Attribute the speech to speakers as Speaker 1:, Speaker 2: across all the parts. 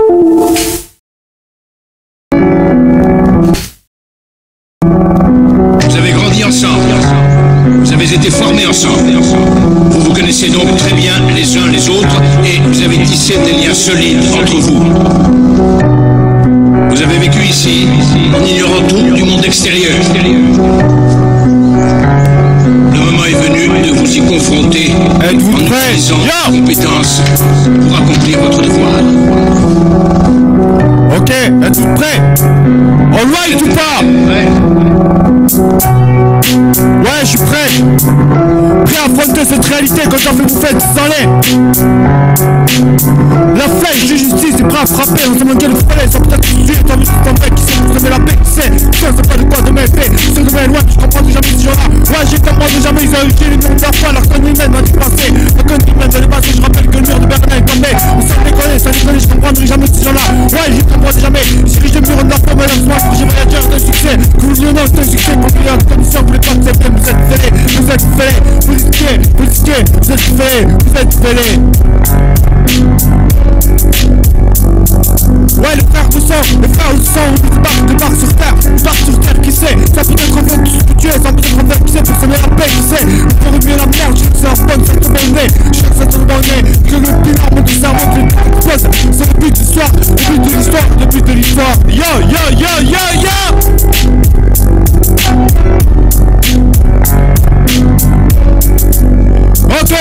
Speaker 1: Vous avez grandi ensemble. Vous avez été formés ensemble. Vous vous connaissez donc très bien les uns les autres et vous avez tissé des liens solides entre vous. Vous avez vécu ici en ignorant tout du monde extérieur. Le moment est venu de vous y confronter en utilisant vos compétences pour accomplir votre devoir.
Speaker 2: Ok, êtes-vous prêts? All right ou pas? Ouais, je suis prêt. Prêt à affronter cette réalité quand j'en fais bouffer sans lait. La flèche de justice est prêt à frapper dans ce monde de folie. Sans peut-être que tu es ton mec qui sait vous donner la paix. Qui sait pas de quoi de mes faits. Ceux de mes lois, je comprends déjà mes gens-là. Ouais, j'ai compris déjà mes origines. Le nom de la foi, leur connu humaine m'a du passé. La connu humaine de passé, je rappelle que le mur de Berlin est tombé. Mais ça déconne, je comprendrai jamais ces gens-là. Ouais, j'ai compris jamais. Si je mur de la foi, mais laisse-moi, j'ai voyageur de succès. Que vous le nom de succès, pour qu'il y ait une commission, vous voulez pas accepter, vous êtes fêlés, vous êtes fêlés, vous êtes fêlés, vous êtes fêlés, vous êtes fêlés. Ouais, le frère du sang, on débarque sur terre, qui sait, ça peut être en fait tout ce que tu es, ça peut être en fait qui sait, pour semer la paix, qui sait, pour remuer la merde, je sais en bonne, ça tombe au nez, je sais que ça tombe au nez, que le bilan monte du cerveau, que le c'est le but de l'histoire, le but de l'histoire, yo, yo, yo, yo, yo. Ok.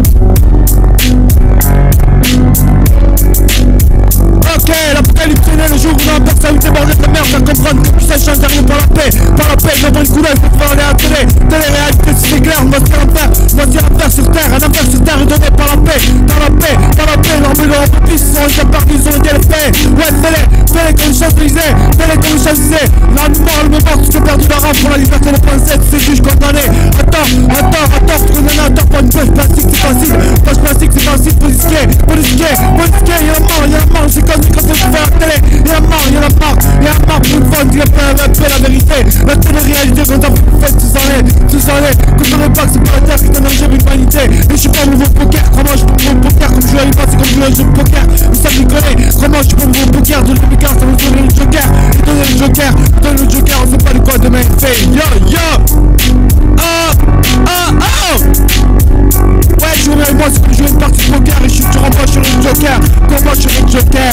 Speaker 2: Ok, l'apocalypse est né le jour où on a personnalité bordée de merde à comprendre que tu sais changer rien par la paix, dans une couleur, il faut pouvoir aller à la télé-réalité, si c'est clair, on va se faire un enfer sur terre est donné par la paix, l'armée de la police, ils sont déjà partis, ils ont été les faits, ouais, fais-les comme les chassisés, l'armement, le moment, tu t'es perdu la rame pour la liberté de princesse, c'est juge condamné, attends, tu condamnes à tort pour une poche plastique, c'est facile, policier, y'a la mort, c'est comme quand on se fait à la télé, y'a la mort pour une fois, tu la vérité, la télé-réalité, quand t'as fait, tu s'en es, quand on est pas que c'est pas la terre qui t'en enjeu l'humanité, mais je suis pas un nouveau poker, crois-moi, je suis pas un nouveau poker, comme je l'avais pas, c'est comme je joue un jeu de poker, mais ça m'y connaît, crois-moi, je suis pas un nouveau poker, de l'Ubicar, ça me donne le joker, donne le joker, on sait pas de quoi demain il fait, yo, ouais, tu vois avec moi, c'est que je joue une partie de poker, et tu renvoies sur le joker, comment je suis le joker.